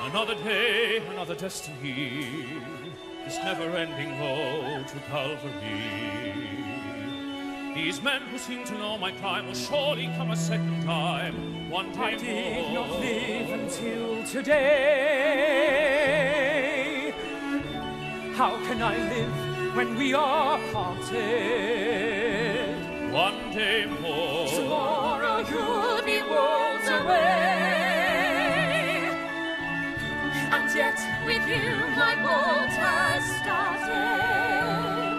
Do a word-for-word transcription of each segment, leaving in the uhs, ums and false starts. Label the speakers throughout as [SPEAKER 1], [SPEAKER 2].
[SPEAKER 1] Another day, another destiny, this never-ending road to Calvary. These men who seem to know my crime will surely come a second time, one day
[SPEAKER 2] I did
[SPEAKER 1] more.
[SPEAKER 2] not live until today. How can I live when we are parted?
[SPEAKER 1] One day more.
[SPEAKER 2] Tomorrow you'll be worlds away.
[SPEAKER 3] And yet with you my world has started.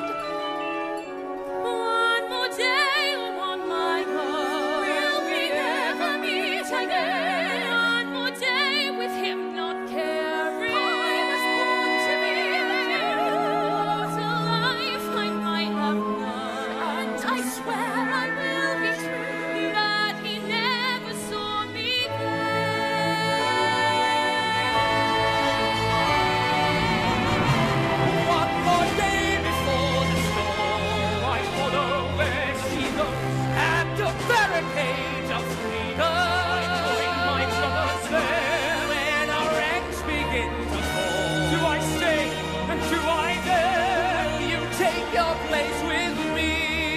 [SPEAKER 3] One more day on my road, will we never meet again? One more day with him not caring. I was born to be with you. What a life I might have known. And I swear I will be true, that he never saw me
[SPEAKER 2] One more day before the storm, I follow where she goes at the barricades of freedom. I join my brothers there when our ranks begin to fall. Do I stay and do I dare? You take your place with me.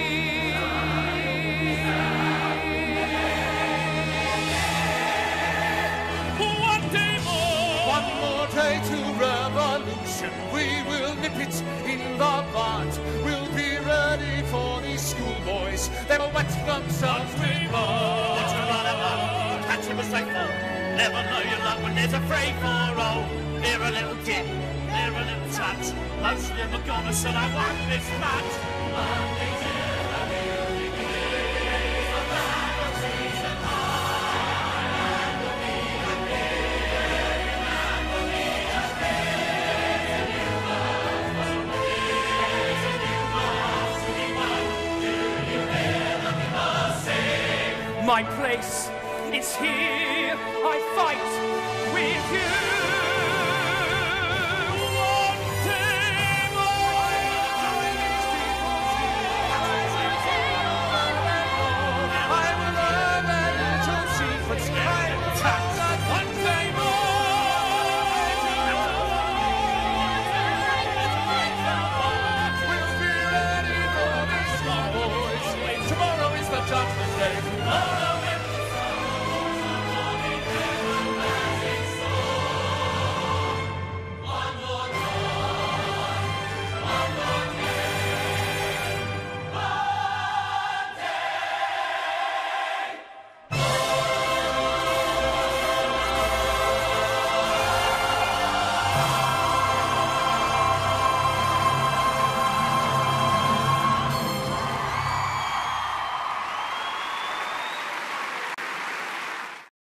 [SPEAKER 1] One day more.
[SPEAKER 4] One more day to revolution. We will nip it in the bud. We'll be ready for these schoolboys. They will wet themselves with mud.
[SPEAKER 5] Let's run amok, catch him as they fall. Never know your luck when there's a free for all. Here a little dip, there a little touch. Most of them are gone, so I won this match. Monday to the music is a battle between the time and the beat of day. And the beat of day. It's a new world for me. It's a new world to be won. Do you hear the people sing?
[SPEAKER 2] My place is here